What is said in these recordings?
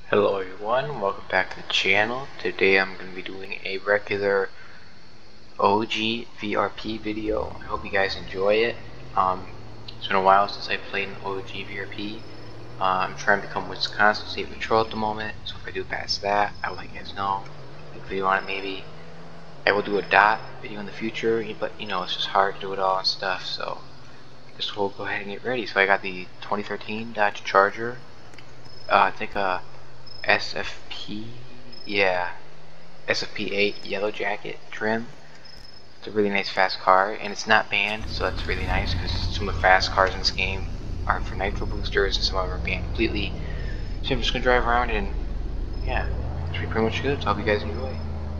Hello everyone, welcome back to the channel. Today I'm going to be doing a regular OGVRP video. I hope you guys enjoy it. It's been a while since I played an OGVRP. I'm trying to become Wisconsin State Patrol at the moment, so if I do pass that, I'll let you guys know. Make a video on it maybe. I will do a dot video in the future, but you know, it's just hard to do it all and stuff, so I guess we'll go ahead and get ready. So I got the 2013 Dodge Charger. I think SFP, yeah, SFP 8 yellow jacket trim. It's a really nice fast car, and it's not banned, so that's really nice because some of the fast cars in this game are for nitro boosters and some of them are banned completely. So I'm just gonna drive around and yeah, it's pretty much good. So I hope you guys enjoy.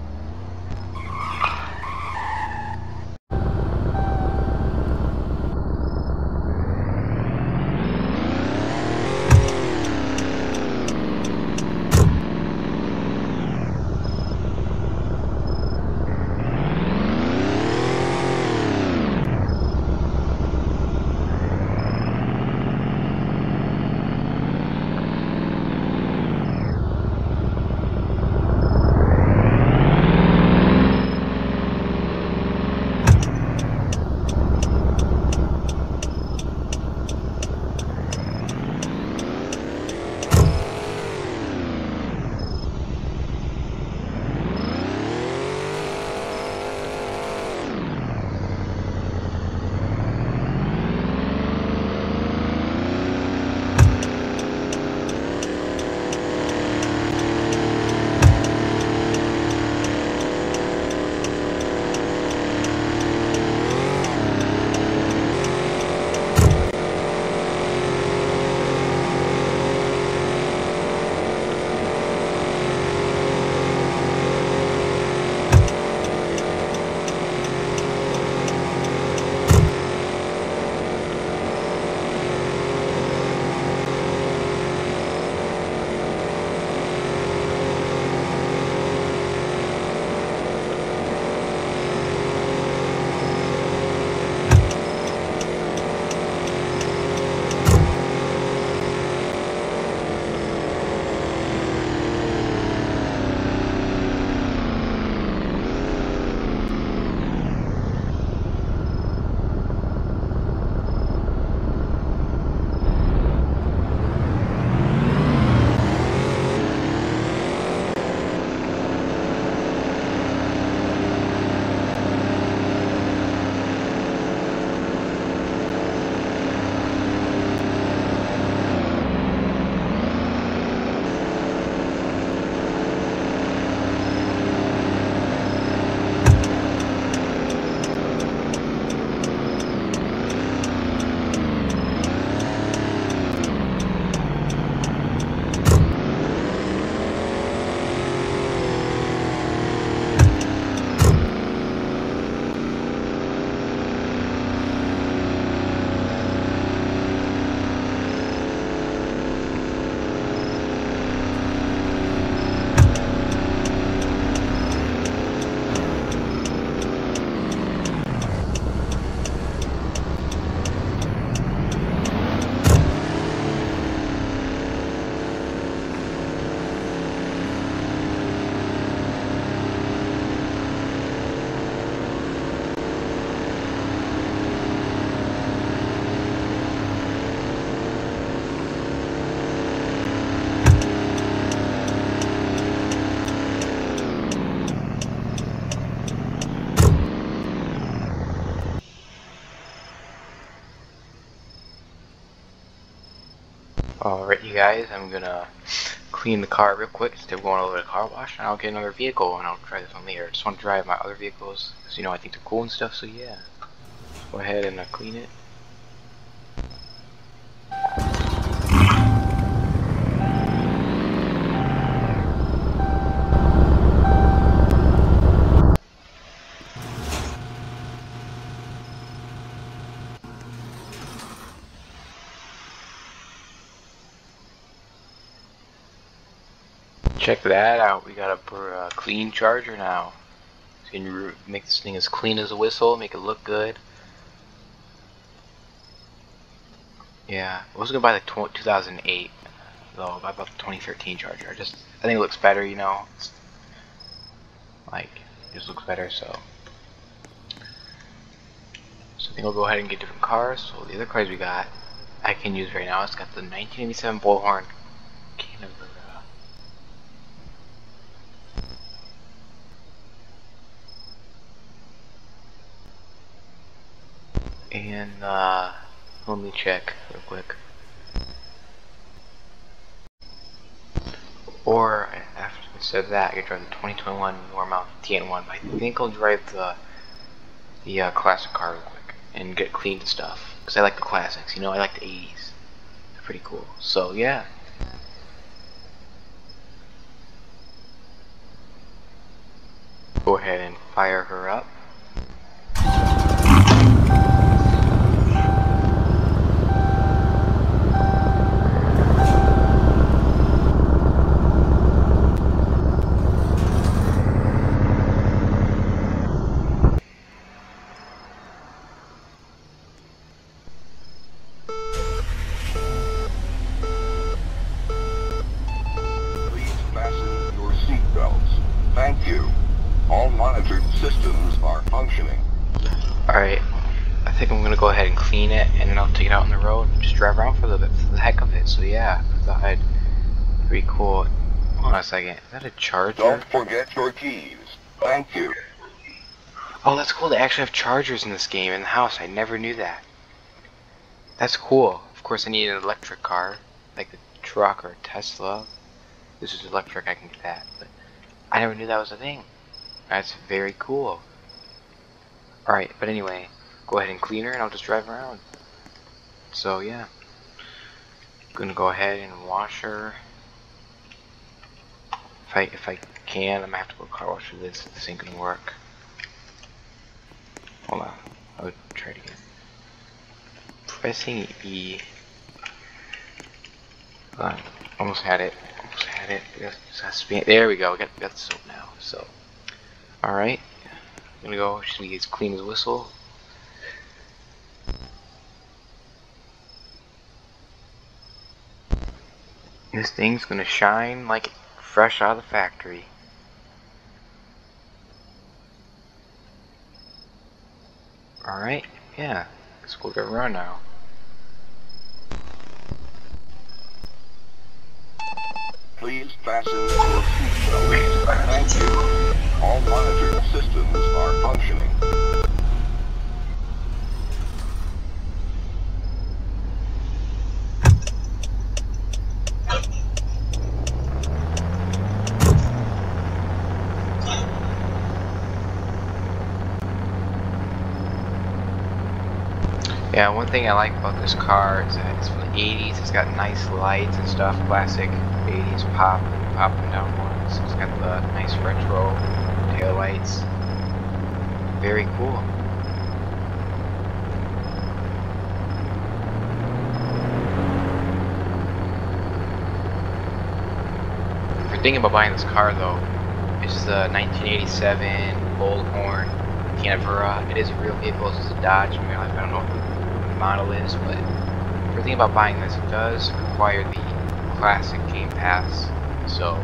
Alright you guys, I'm gonna clean the car real quick instead of going over to the car wash, and I'll get another vehicle and I'll try this one later. I just want to drive my other vehicles because, you know, I think they're cool and stuff, so yeah. Go ahead and clean it. Check that out, we got a clean Charger now. So you can make this thing as clean as a whistle, make it look good. Yeah, I was gonna buy like 2008. though about the 2013 Charger. I think it looks better, you know. It's, like, it just looks better. So I think I'll go ahead and get different cars. So the other cars we got, I can use right now. It's got the 1987 Bullhorn Canada. And let me check real quick. Or instead of that, I could drive the 2021 Normal TN1. But I think I'll drive the classic car real quick and get clean to stuff. Because I like the classics, you know, I like the 80s. They're pretty cool. So yeah. Go ahead and fire her up. Thank you. All monitored systems are functioning. Alright, I think I'm gonna go ahead and clean it, and then I'll take it out on the road and just drive around for a little bit for the heck of it. So yeah, I thought I'd pretty cool. Hold on a second, is that a Charger? Don't forget your keys. Thank you. Oh, that's cool. They actually have chargers in this game in the house. I never knew that. That's cool. Of course, I need an electric car, like a truck or a Tesla. This is electric, I can get that, but I never knew that was a thing. That's very cool. Alright, but anyway, go ahead and clean her and I'll just drive around. So yeah. Gonna go ahead and wash her. If I can, I'm gonna have to go car wash for this. This ain't gonna work. Hold on. I'll try it again. Pressing E. Hold on. Almost had it. Almost had it. There we go. We got the soap now. So, alright. I'm gonna go. She's gonna get as clean as a whistle. This thing's gonna shine like fresh out of the factory. Alright, yeah. Let's go drive around now. Please fasten your seatbelt. Thank you. All monitored systems are functioning. Yeah, one thing I like about this car is that it's from the 80s, it's got nice lights and stuff, classic 80s popping down ones. It's got the nice retro tail lights. Very cool. If you're thinking about buying this car though, it's the 1987 Bullhorn Canada. It is a real vehicle, it's a Dodge. I don't know what the model is, but if you're thinking about buying this, it does require the classic Game Pass. So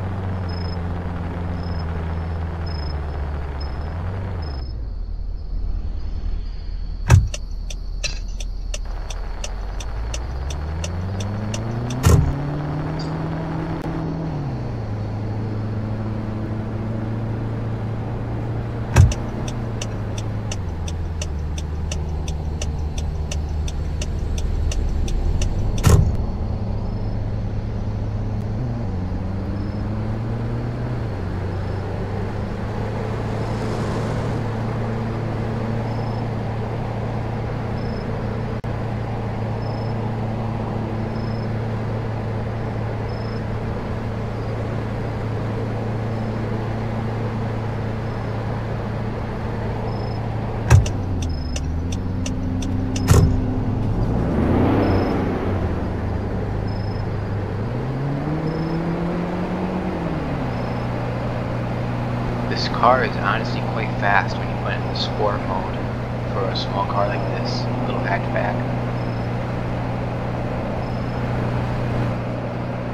this car is honestly quite fast when you put it in the sport mode for a small car like this, little hatchback.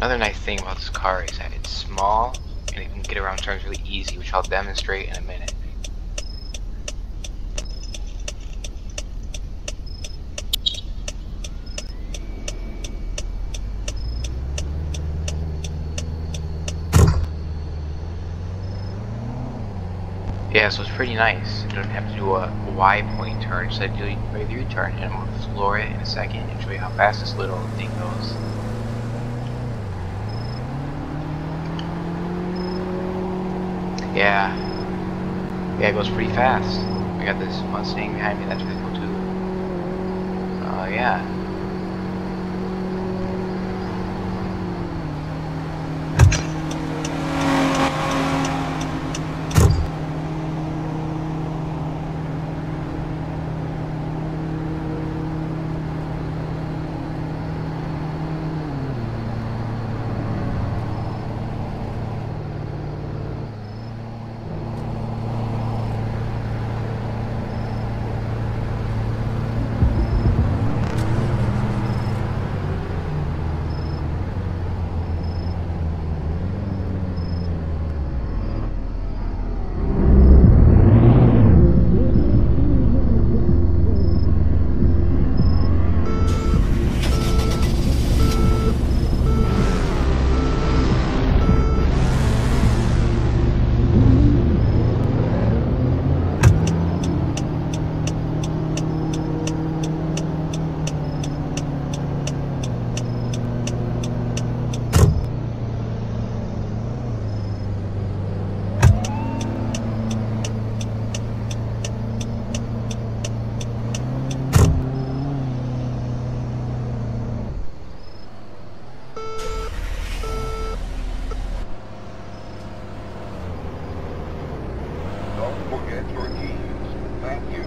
Another nice thing about this car is that it's small and it can get around turns really easy, which I'll demonstrate in a minute. Yeah, so it's pretty nice. You don't have to do a Y point turn, instead do a regular U-turn, and I'm going to explore it in a second and show you how fast this little thing goes. Yeah, it goes pretty fast. I got this Mustang behind me, that's really cool too. Yeah. Don't forget your keys. Thank you.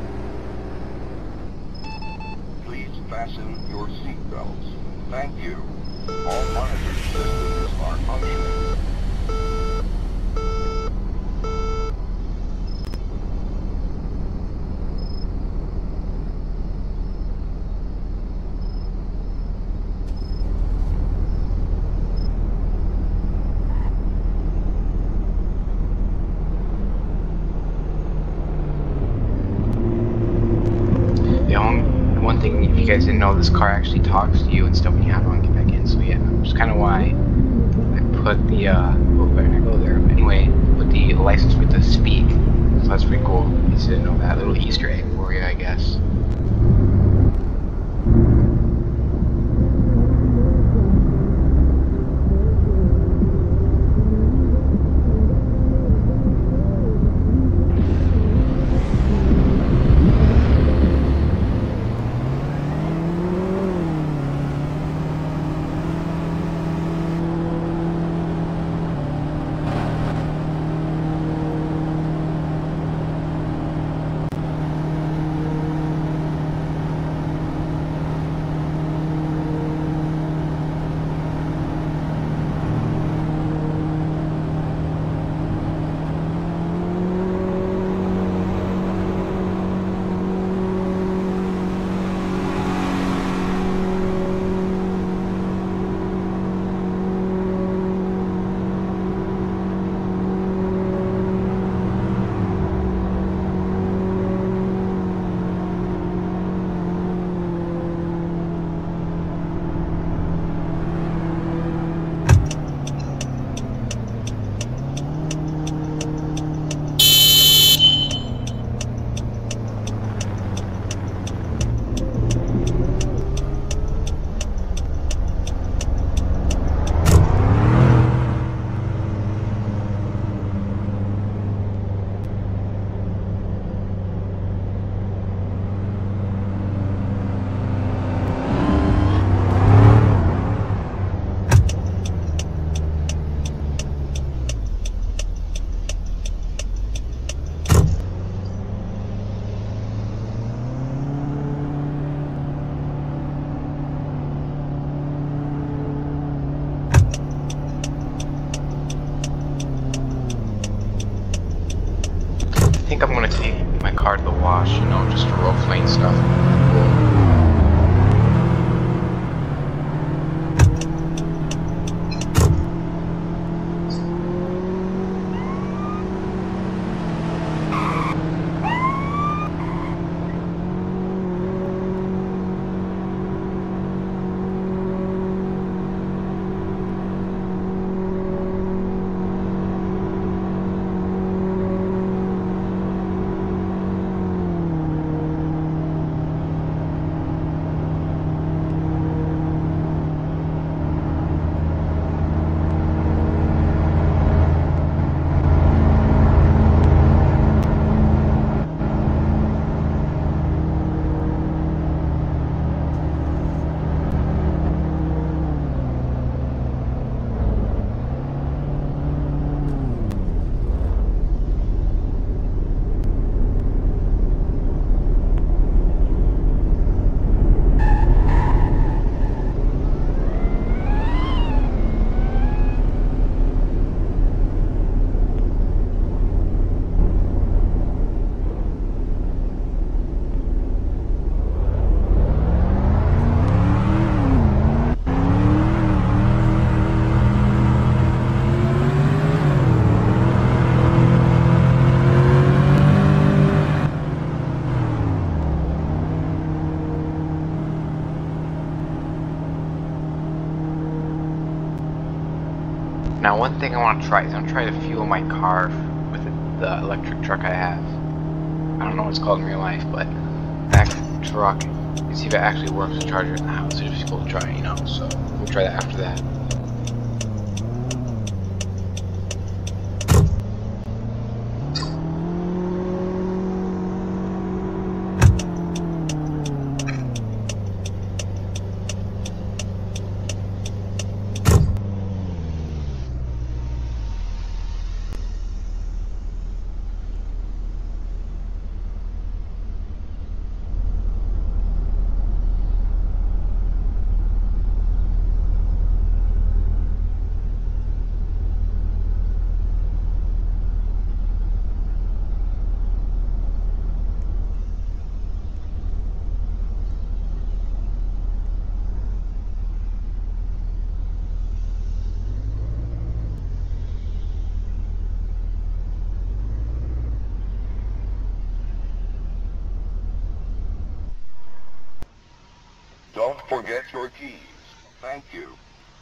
Please fasten your seatbelts. Thank you. All monitoring systems are functioning. One thing, if you guys didn't know, this car actually talks to you and stuff when you have on get back in. So yeah, which is kind of why I put the oh, better not go there. Anyway, put the license plate to speak. So that's pretty cool. You just didn't know that little Easter egg for you, I guess. I think I'm gonna take my car to the wash, you know, just for role playing stuff. Cool. one thing I want to try is I'm trying to fuel my car with the electric truck I have. I don't know what it's called in real life, but that truck, and see if it actually works to charge it in the house. It's just cool to try, you know. So we'll try that after that. Don't forget your keys. Thank you.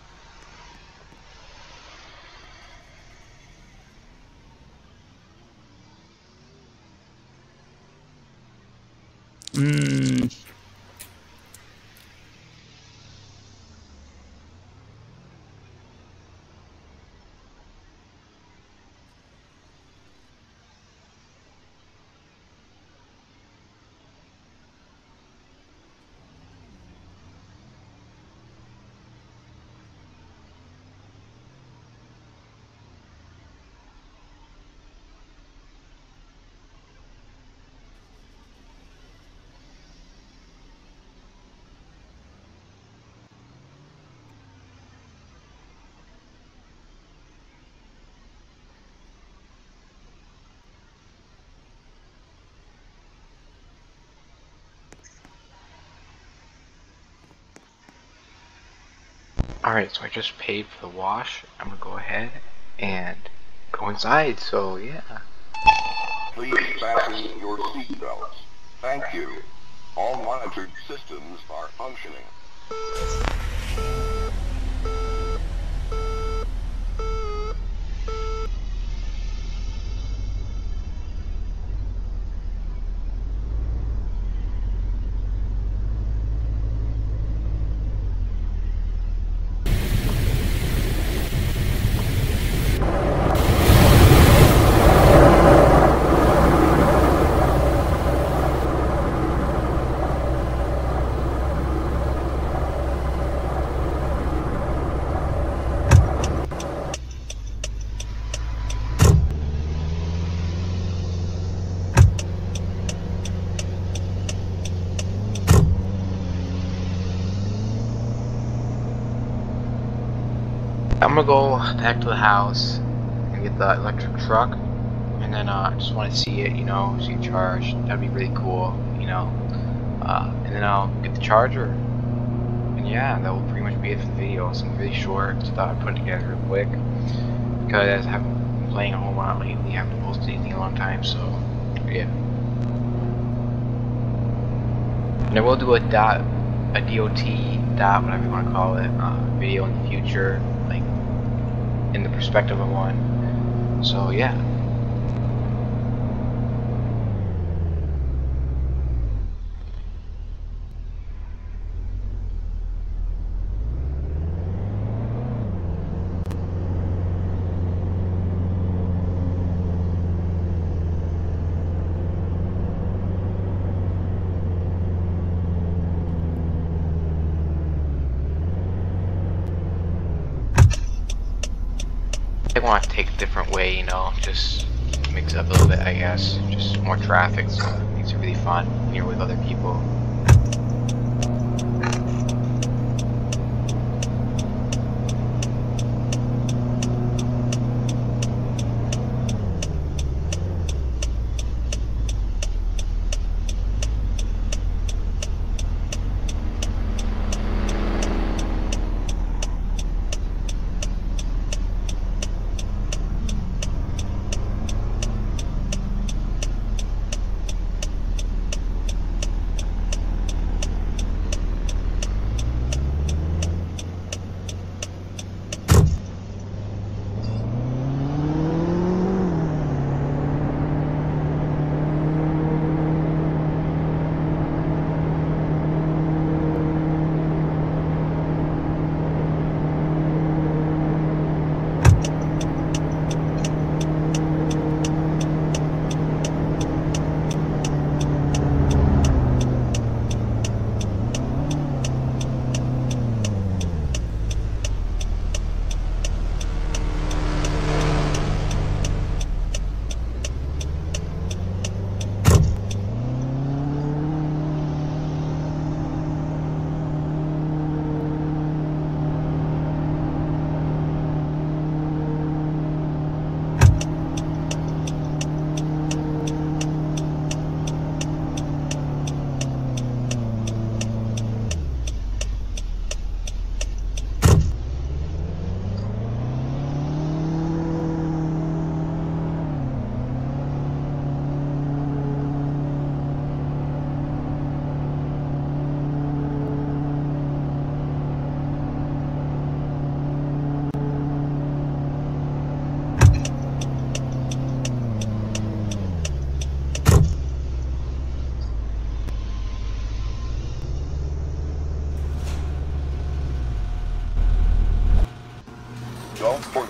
Alright, so I just paid for the wash. I'm gonna go ahead and go inside, so yeah. Please fasten your seatbelts. Thank you. All monitored systems are functioning. I'm gonna go back to the house and get the electric truck, and then I just want to see it, you know, see it charged. That'd be really cool, you know. And then I'll get the charger, and yeah, that will pretty much be it for the video. Something really short, just thought I'd put it together real quick because I haven't been playing a whole lot lately. I haven't posted anything in a long time, so yeah. And I will do a DOT, whatever you want to call it, video in the future, like in the perspective of one. So yeah. I want to take a different way, you know, just mix it up a little bit, I guess. Just more traffic, so it makes it really fun when you're with other people.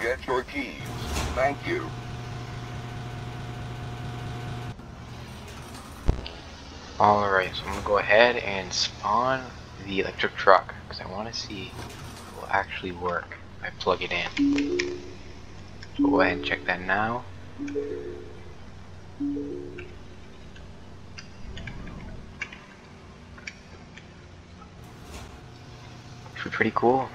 get your keys. Thank you. Alright, so I'm going to go ahead and spawn the electric truck, because I want to see if it will actually work if I plug it in. So we'll go ahead and check that now. Should be pretty cool.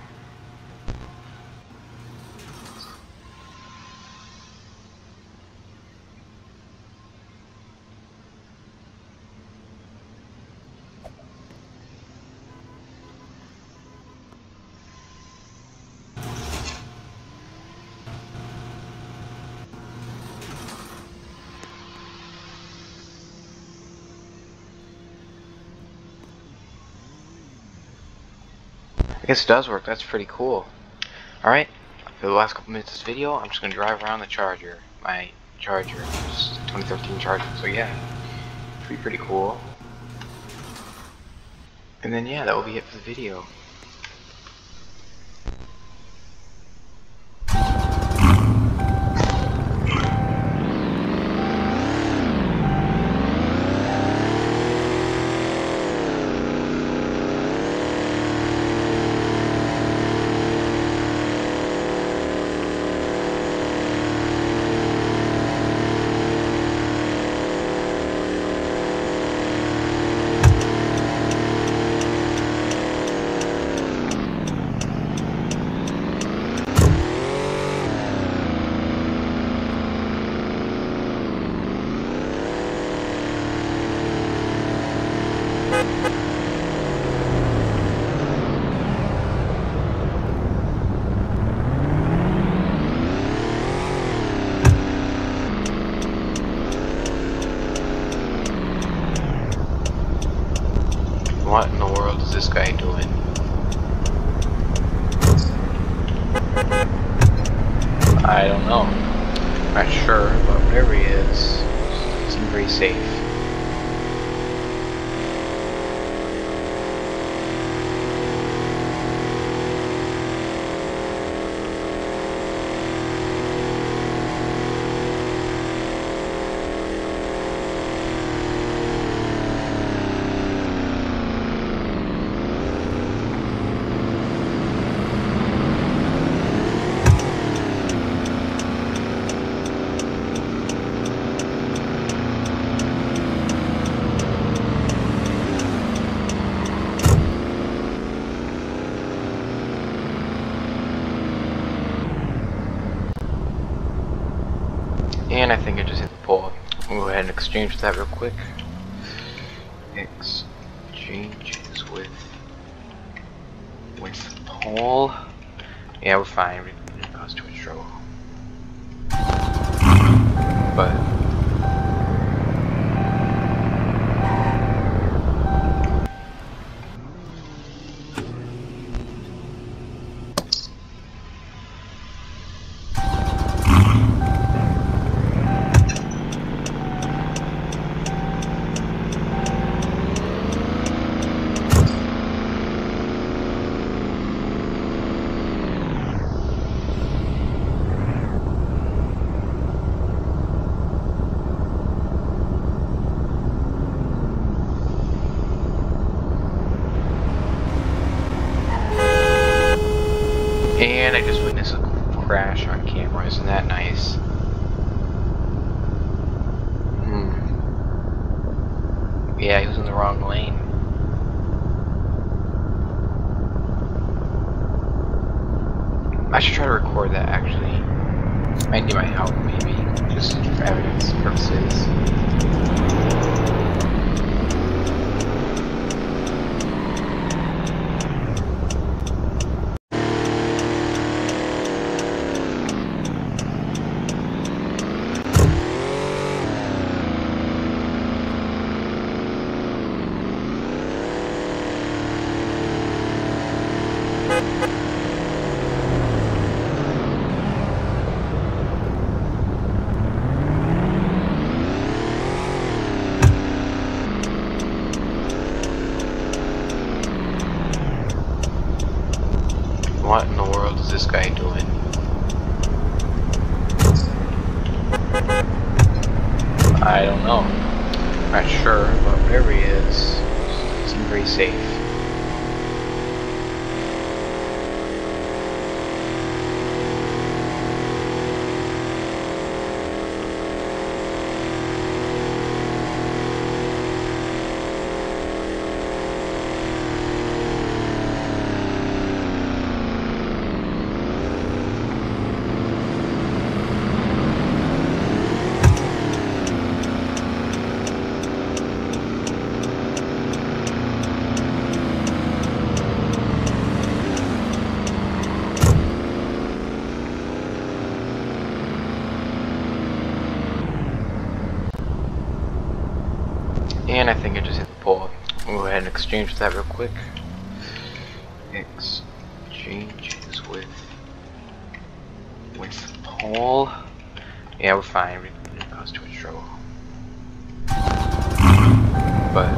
I guess it does work. That's pretty cool. Alright, for the last couple minutes of this video, I'm just going to drive around the Charger. My Charger. It's a 2013 Charger. So yeah, should be pretty cool. And then yeah, that will be it for the video. What in the world is this guy doing? I don't know. Not sure, but whatever he is, he seems very safe. And I think I just hit the pole. We'll go ahead and exchange that real quick. Exchanges with pole. Yeah, we're fine. We didn't cause too much trouble. But and I just witnessed a crash on camera. Isn't that nice? Yeah, he was in the wrong lane. I should try to record that actually. I need my help maybe, just for evidence purposes. What in the world is this guy doing? I don't know. Not sure, but whatever he is, seems very safe. And I think I just hit the pole. We'll go ahead and exchange that real quick. Exchanges with pole. Yeah, we're fine. We didn't cause too much trouble. But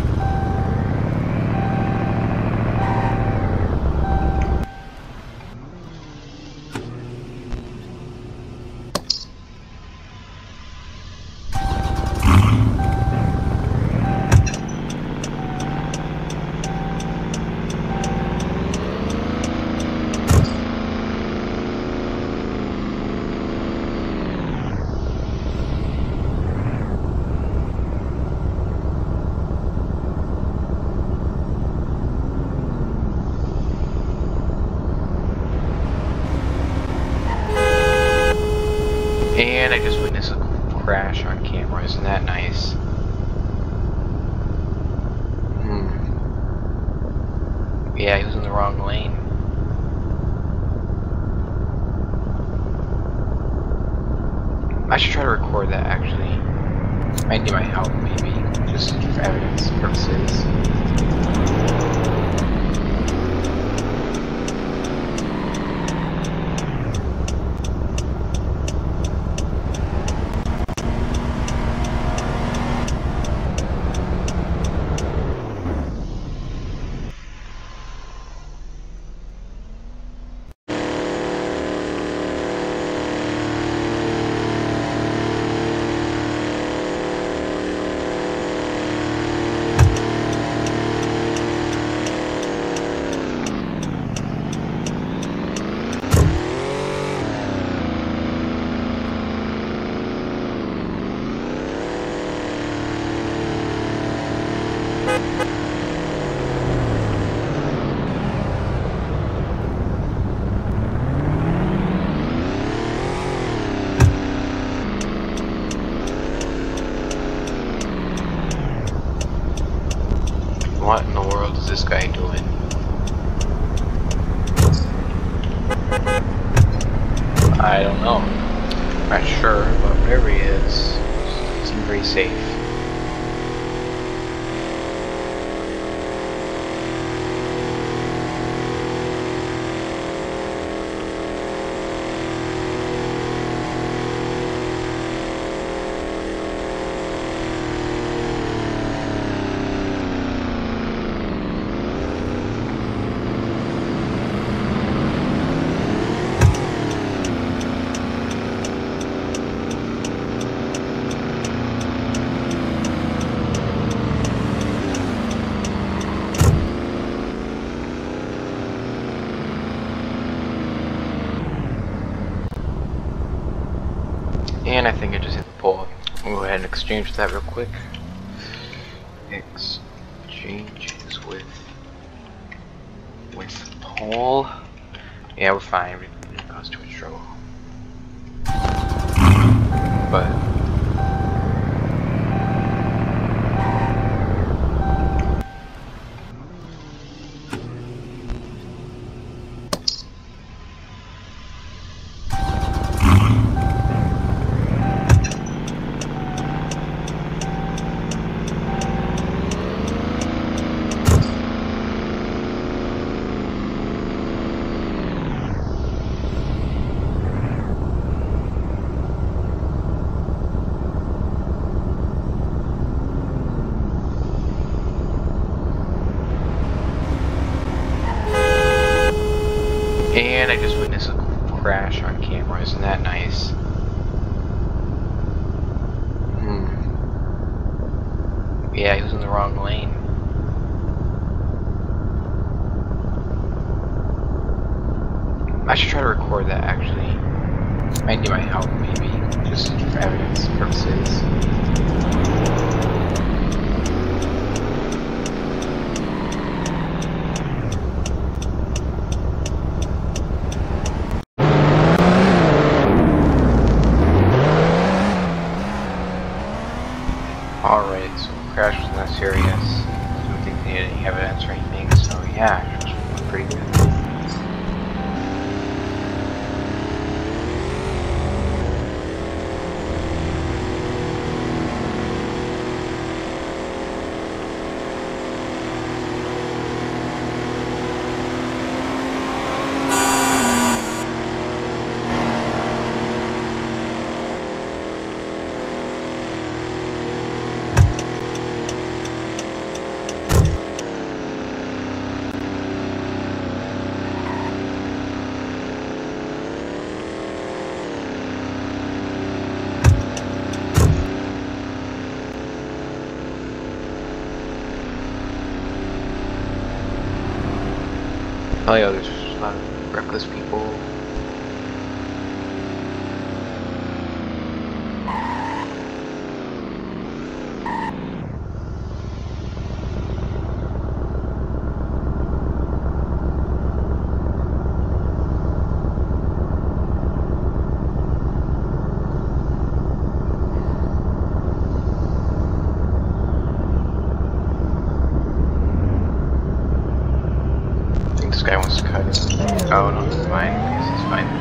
and I just witnessed a crash on camera. Isn't that nice? Yeah, he was in the wrong lane. I should try to record that actually. I need my help maybe, just for evidence purposes. What in the world is this guy doing? I don't know. Not sure, but whatever he is, seems very safe. And I think I just hit the pole. We'll go ahead and exchange that real quick. Exchanges with pole. Yeah, we're fine. We didn't cause too much trouble. But and I just witnessed a crash on camera. Isn't that nice? Yeah, he was in the wrong lane. I should try to record that actually. Might need my help maybe, just for evidence purposes. Alright, so crash was not serious. I don't think they had any evidence or anything, so yeah, it was pretty good. Oh yeah, there's a lot of reckless people. This guy wants to cut it. Oh no, it's fine. I guess it's fine.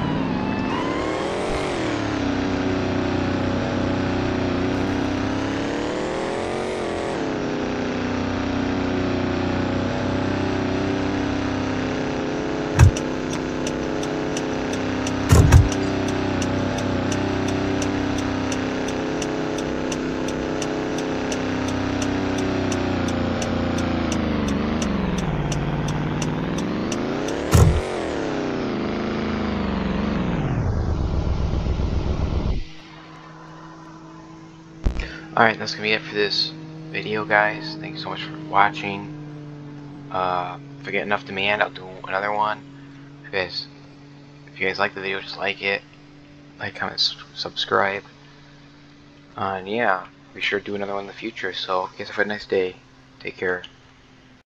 Alright, that's gonna be it for this video, guys. Thank you so much for watching. If I get enough demand, I'll do another one. If you guys like the video, just like it. Like, comment, subscribe. And yeah, be sure to do another one in the future. So, guys, have a nice day. Take care.